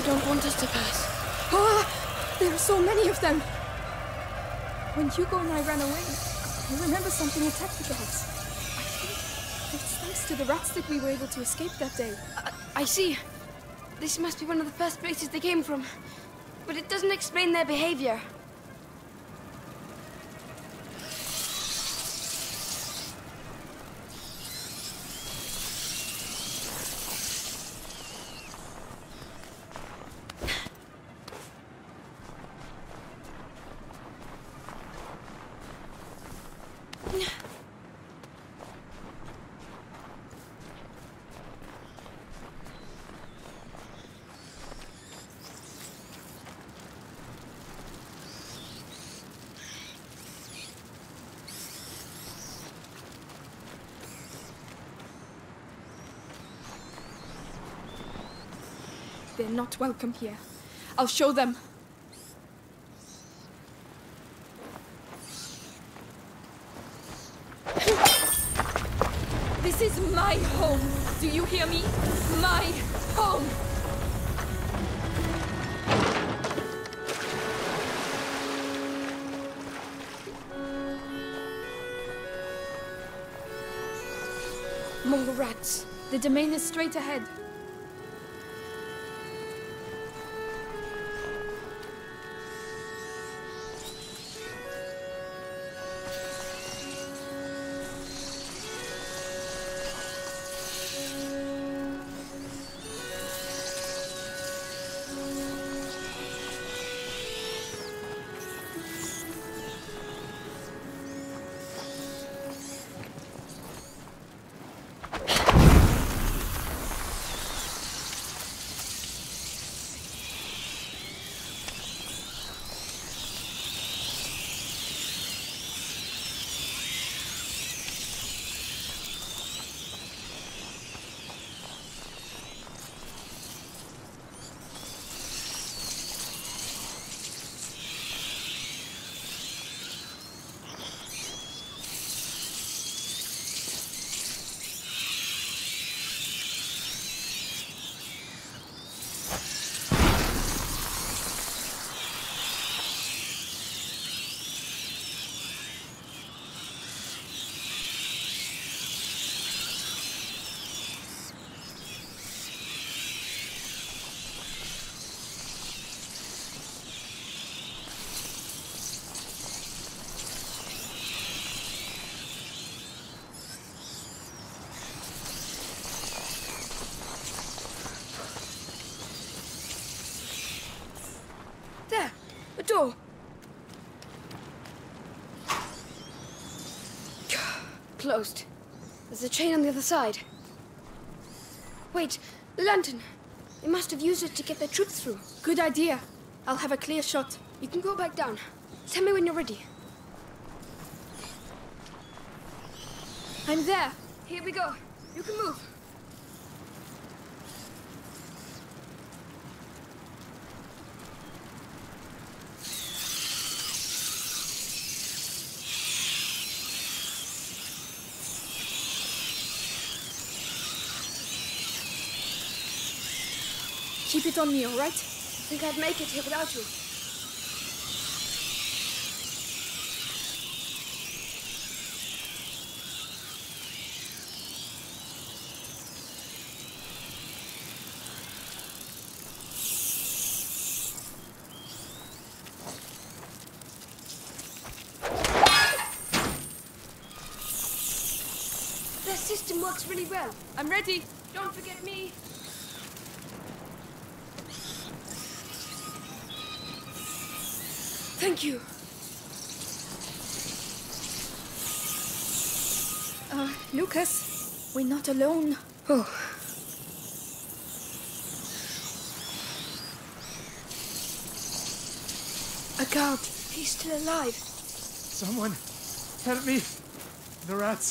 don't want us to pass. Ah! There are so many of them! When Hugo and I ran away, I remember something attacked the guards. I think it's thanks to the rats that we were able to escape that day. I see. This must be one of the first places they came from. But it doesn't explain their behavior. They're not welcome here. I'll show them. This is my home. Do you hear me? My home. More rats. The domain is straight ahead. There! A door! Closed. There's a chain on the other side. Wait, the lantern. They must have used it to get their troops through. Good idea. I'll have a clear shot. You can go back down. Tell me when you're ready. I'm there. Here we go. You can move. Keep it on me, all right? I think I'd make it here without you. Their system works really well. I'm ready. Don't forget me. Thank you. Lucas, we're not alone. Oh. A guard. He's still alive. Someone, help me. The rats.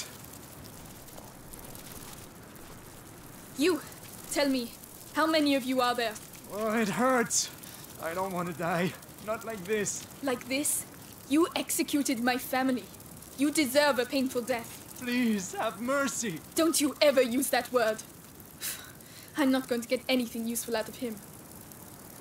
You, tell me, how many of you are there? Oh, it hurts. I don't want to die. Not like this. Like this? You executed my family. You deserve a painful death. Please, have mercy. Don't you ever use that word. I'm not going to get anything useful out of him.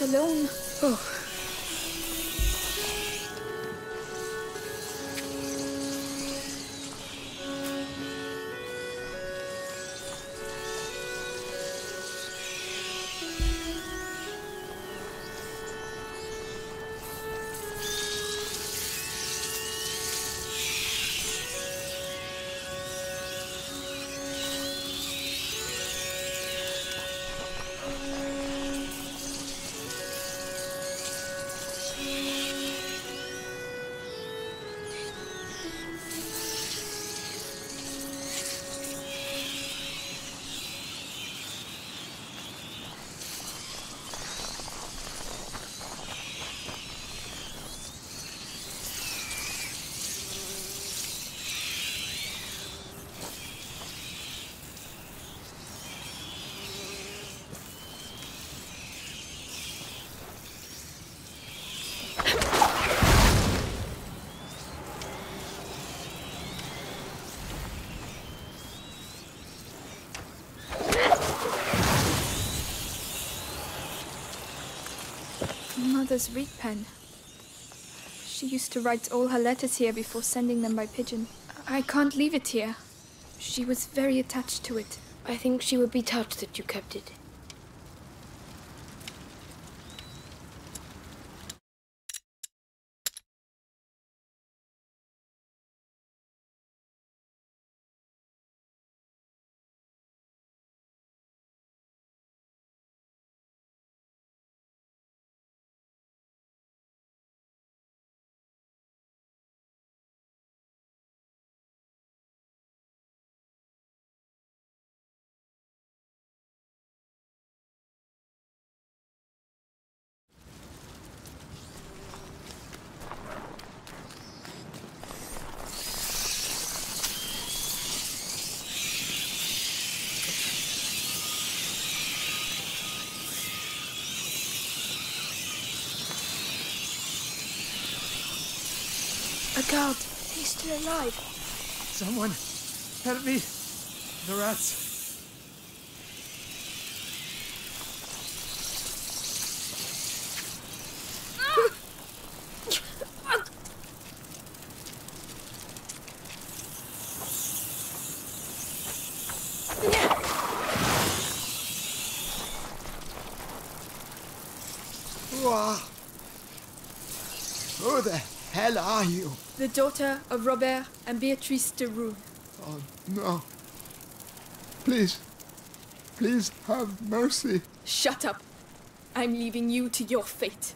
alone. Oh. Mother's reed pen. She used to write all her letters here before sending them by pigeon. I can't leave it here. She was very attached to it. I think she would be touched that you kept it. A guard. He's still alive. Someone, help me. The rats. Who the hell are you? The daughter of Robert and Beatrice de Roon. Oh, no. Please. Please have mercy. Shut up. I'm leaving you to your fate.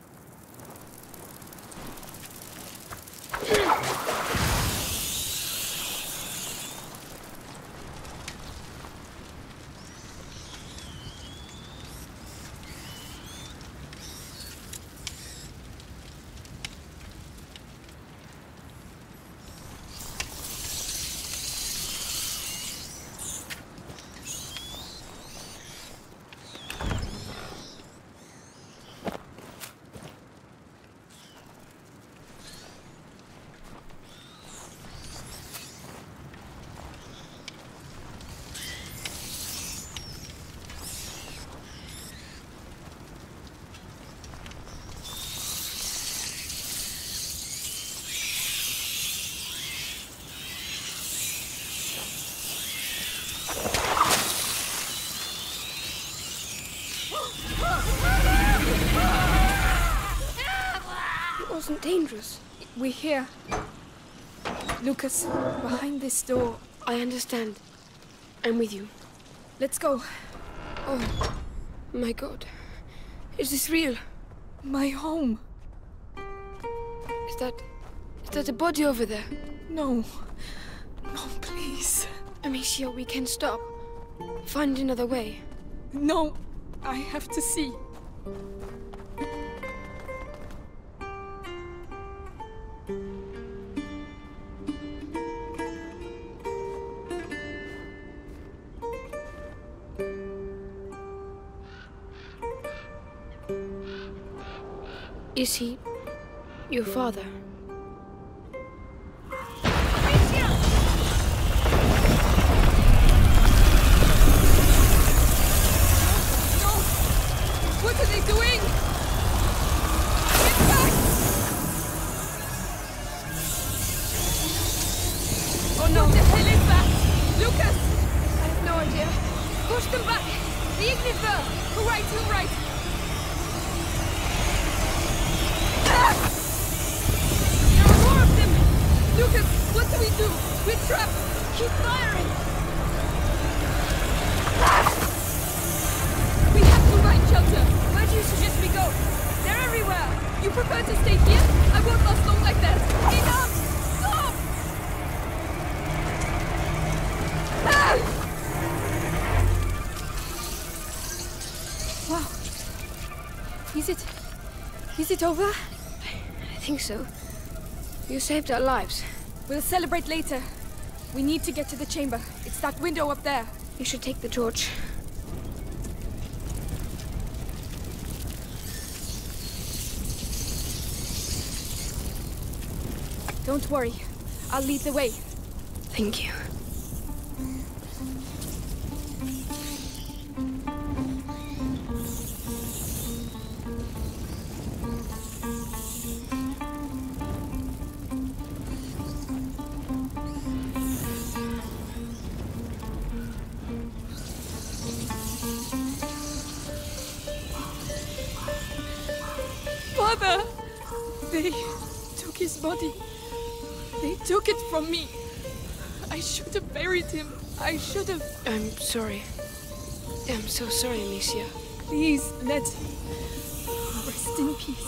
It wasn't dangerous. We're here. Lucas, behind this door. I understand. I'm with you. Let's go. Oh, my God. Is this real? My home. Is that a body over there? No. No, please. Amicia, we can stop. Find another way. No. I have to see. Is he your father? What are they doing? Oh no! What the hell is that? Lucas! I have no idea. Push them back! The Ignis burst! To right! Ah! There are more of them! Lucas, what do we do? We're trapped! Keep firing! Ah! We have to find shelter! Where do you suggest we go? They're everywhere! You prefer to stay here? I won't last long like that! Enough! Stop! Ah! Wow. Is it over? I think so. You saved our lives. We'll celebrate later. We need to get to the chamber. It's that window up there. You should take the torch. Don't worry. I'll lead the way. Thank you. Father! They took his body. They took it from me. I should have buried him. I should have... I'm sorry. I'm so sorry, Amicia. Please, let him rest in peace.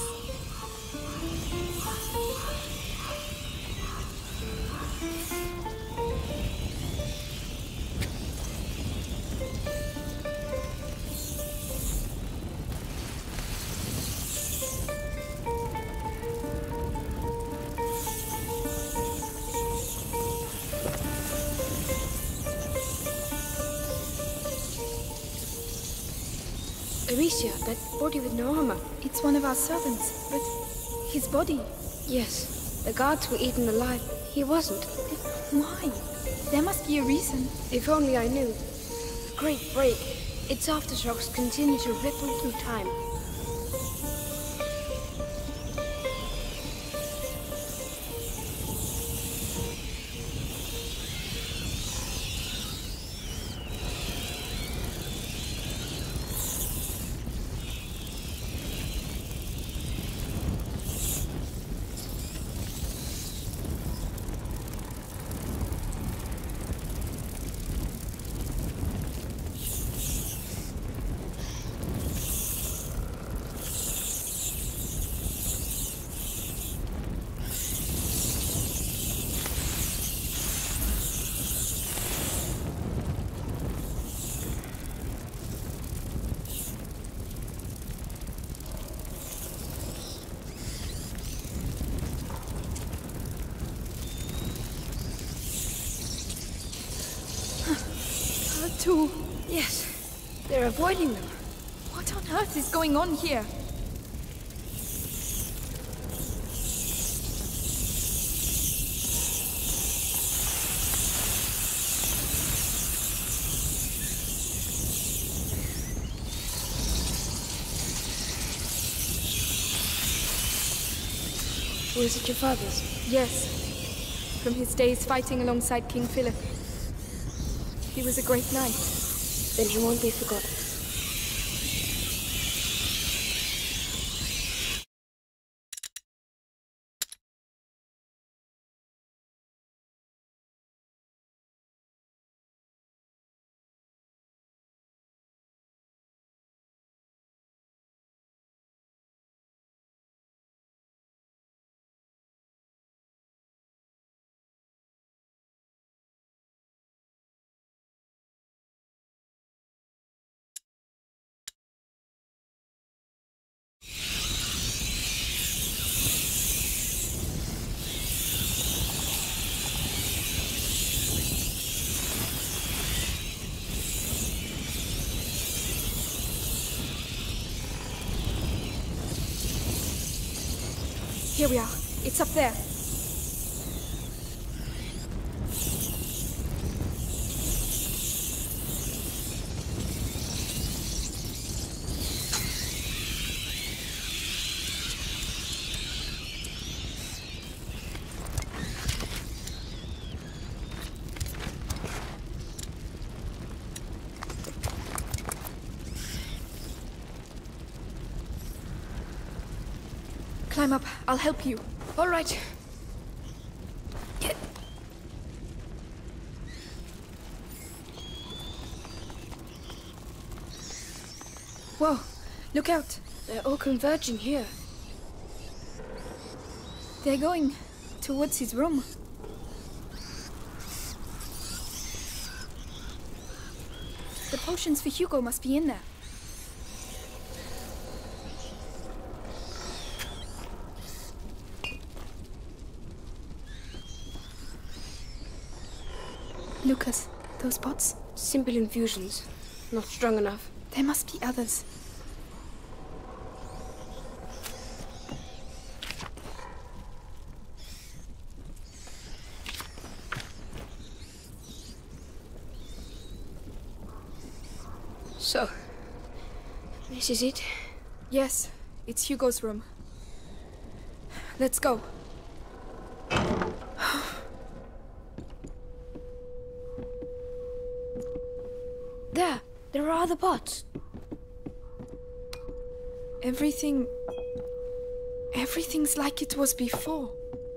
Amicia, that body with no armor. It's one of our servants, but his body... Yes, the guards were eaten alive. He wasn't. Why? There must be a reason. If only I knew. The Great Break. Its aftershocks continue to ripple through time. Too. Yes, they're avoiding them. What on earth is going on here? Was it your father's? Yes. From his days fighting alongside King Philip. He was a great knight. Then he won't be forgotten. Here we are. It's up there. climb up. I'll help you. All right. Whoa, look out. They're all converging here. They're going towards his room. The potions for Hugo must be in there. Lucas, those pots? Simple infusions. Not strong enough. There must be others. So, this is it? Yes, it's Hugo's room. Let's go. There are other pots. Everything's like it was before.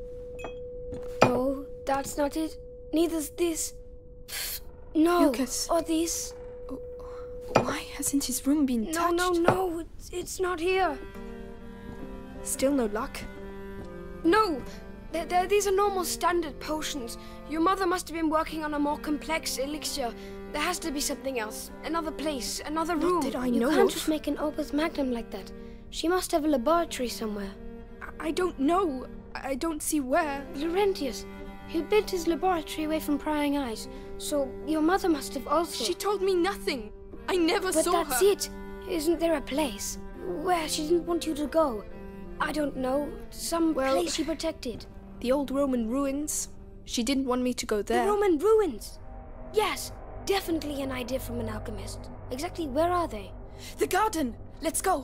No, that's not it. Neither's this. No. Lucas. Or this. Why hasn't his room been touched? No. It's not here. Still no luck? No. These are normal standard potions. Your mother must have been working on a more complex elixir. There has to be something else. Another place, another room. Not that I You know can't of. just make an opus magnum like that. She must have a laboratory somewhere. I don't know. I don't see where. Laurentius, he built his laboratory away from prying eyes. So your mother must have also... She told me nothing. I never But saw that's her. it. Isn't there a place where she didn't want you to go? I don't know. Some place she protected. The old Roman ruins. She didn't want me to go there. The Roman ruins. Yes, definitely an idea from an alchemist. Exactly where are they? The garden. Let's go.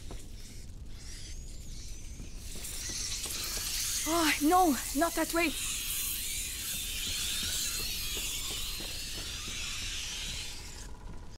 Oh, no, not that way.